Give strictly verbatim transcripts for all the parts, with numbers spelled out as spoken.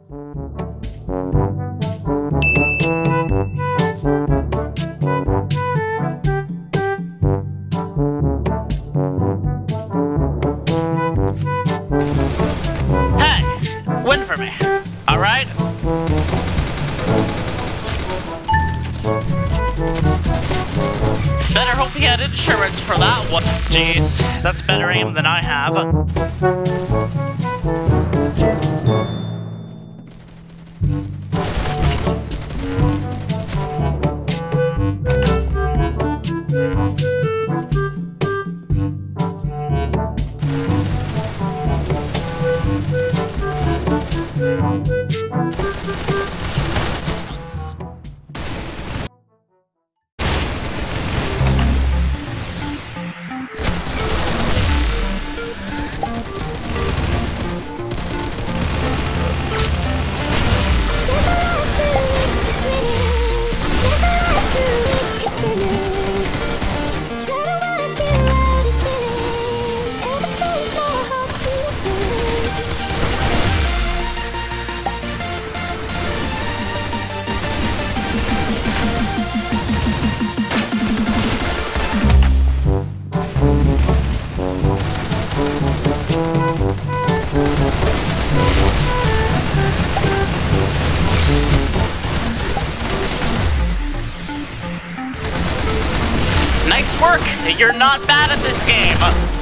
Win for me, alright? Better hope he had insurance for that one. Jeez, that's better aim than I have. Nice work! You're not bad at this game!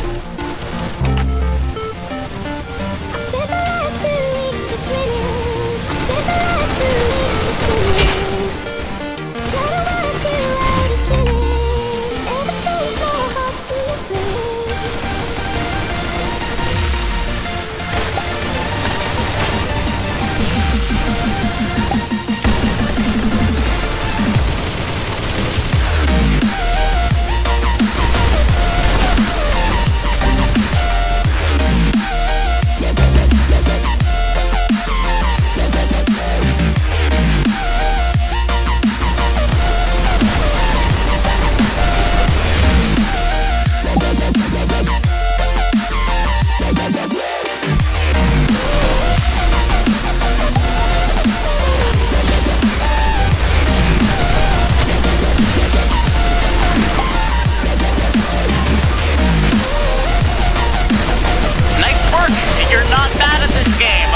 You're not bad at this game.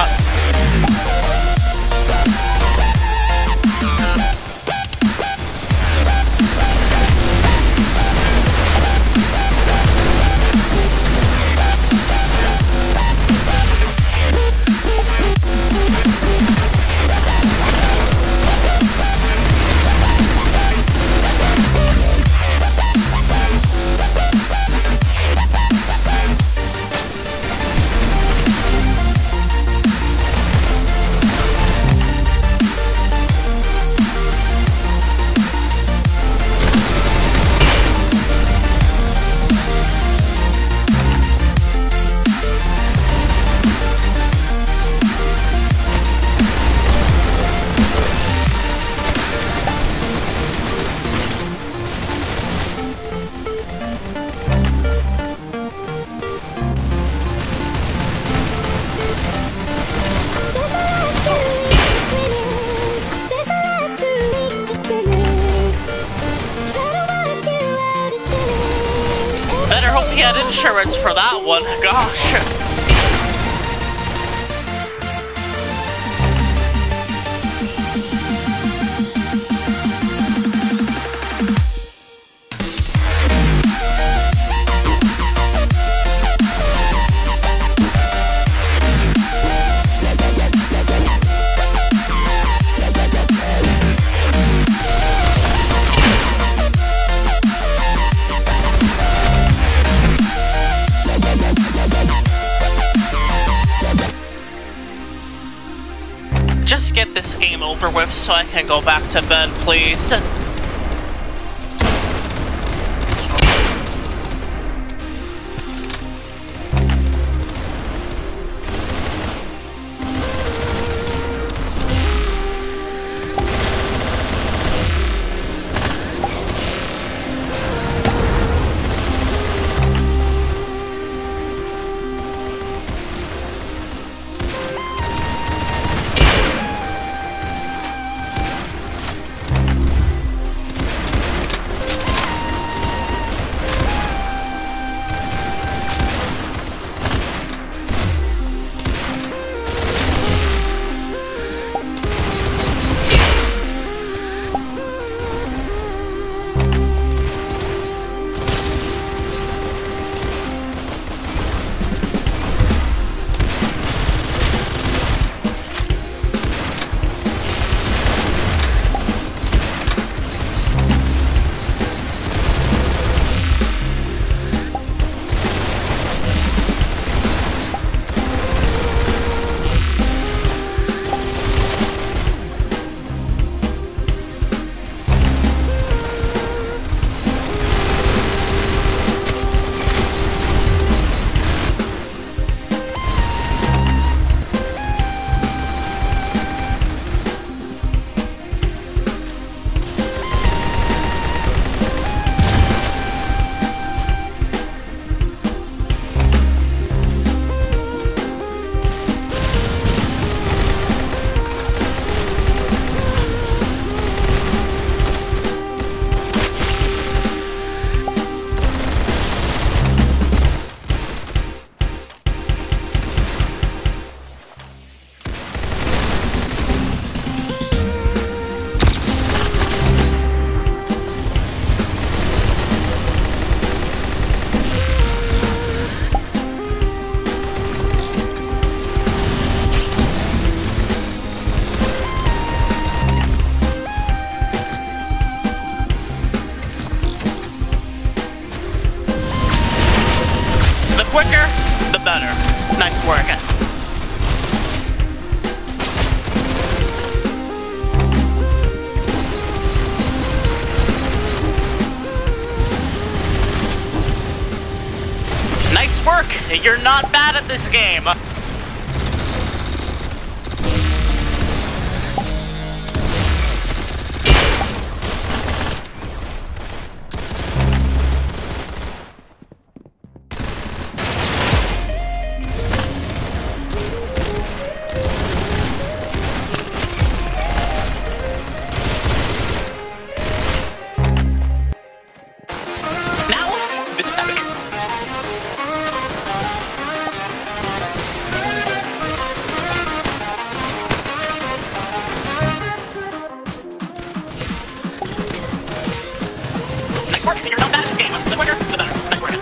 Better hope he had insurance for that one. Gosh. Just get this game over with so I can go back to bed, please. Nice work. Nice work. You're not bad at this game. You're not bad at this game. The quicker, the better. Nice work.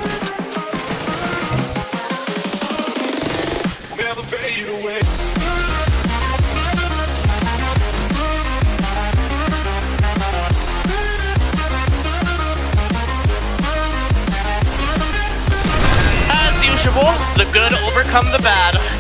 Never fade away. As usual, the good overcome the bad.